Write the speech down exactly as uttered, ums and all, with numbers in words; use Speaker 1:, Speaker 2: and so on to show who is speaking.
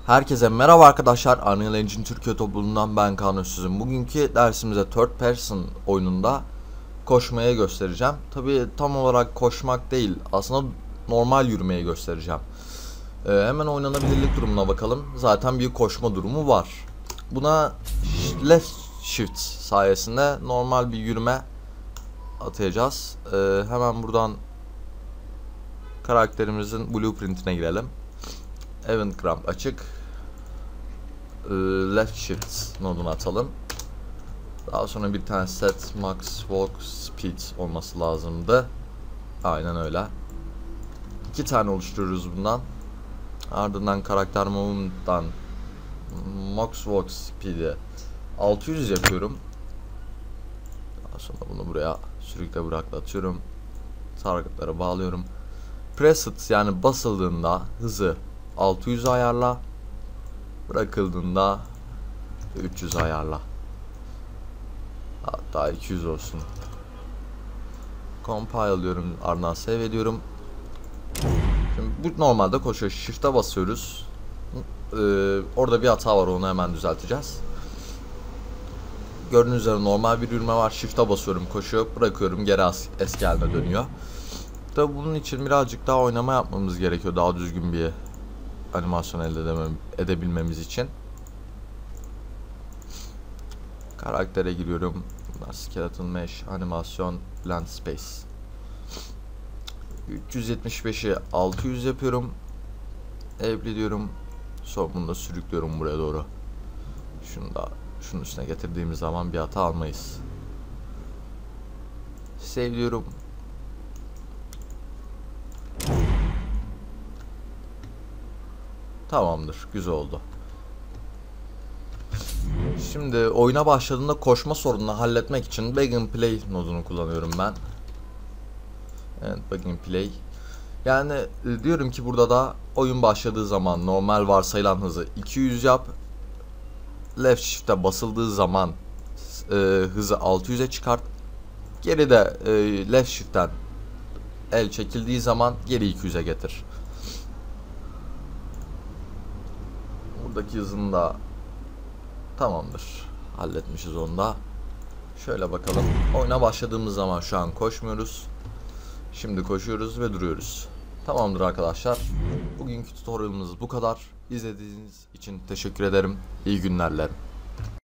Speaker 1: Herkese merhaba arkadaşlar. Unreal Engine Türkiye topluluğundan ben Kaan Özsüz'üm. Bugünkü dersimize Third Person oyununda koşmaya göstereceğim. Tabi tam olarak koşmak değil, aslında normal yürümeyi göstereceğim. Ee, hemen oynanabilirlik durumuna bakalım. Zaten bir koşma durumu var. Buna left shift sayesinde normal bir yürüme atayacağız. Ee, hemen buradan karakterimizin blueprint'ine girelim. Event Cramp açık. Left shift nodunu atalım. Daha sonra bir tane set max walk speed olması lazımdı. Aynen öyle. İki tane oluşturuyoruz bundan. Ardından karakter movement'tan max walk speed'i altı yüz yapıyorum. Daha sonra bunu buraya sürükle bırakla atıyorum. Target'lara bağlıyorum. Pressed yani basıldığında hızı altı yüz ayarla. Bırakıldığında üç yüz ayarla. Hatta iki yüz olsun. Compile diyorum, ardından save ediyorum. Şimdi bu normalde koşuyor. Shift'e basıyoruz. Ee, orada bir hata var, onu hemen düzelteceğiz. Gördüğünüz üzere normal bir yürüme var. Shift'e basıyorum, koşuyor. Bırakıyorum, geri eski haline dönüyor. Tabi bunun için birazcık daha oynama yapmamız gerekiyor. Daha düzgün bir animasyon elde edemem, edebilmemiz için. Karaktere giriyorum. Skeleton Mesh, animasyon, blend space. üç yüz yetmiş beşi altı yüz yapıyorum. Apply diyorum. Sonra bunu da sürüklüyorum buraya doğru. Şunu da şunun üstüne getirdiğimiz zaman bir hata almayız. Save diyorum. Tamamdır. Güzel oldu. Şimdi oyuna başladığında koşma sorununu halletmek için Begin Play nodunu kullanıyorum ben. Evet, Begin Play. Yani diyorum ki burada da oyun başladığı zaman normal varsayılan hızı iki yüz yap. Left shift'e basıldığı zaman e, hızı altı yüze çıkart. Geri de e, left shift'ten el çekildiği zaman geri iki yüze getir. Buradaki hızını da tamamdır. Halletmişiz onu da. Şöyle bakalım. Oyuna başladığımız zaman şu an koşmuyoruz. Şimdi koşuyoruz ve duruyoruz. Tamamdır arkadaşlar. Bugünkü tutorialımız bu kadar. İzlediğiniz için teşekkür ederim. İyi günler dilerim.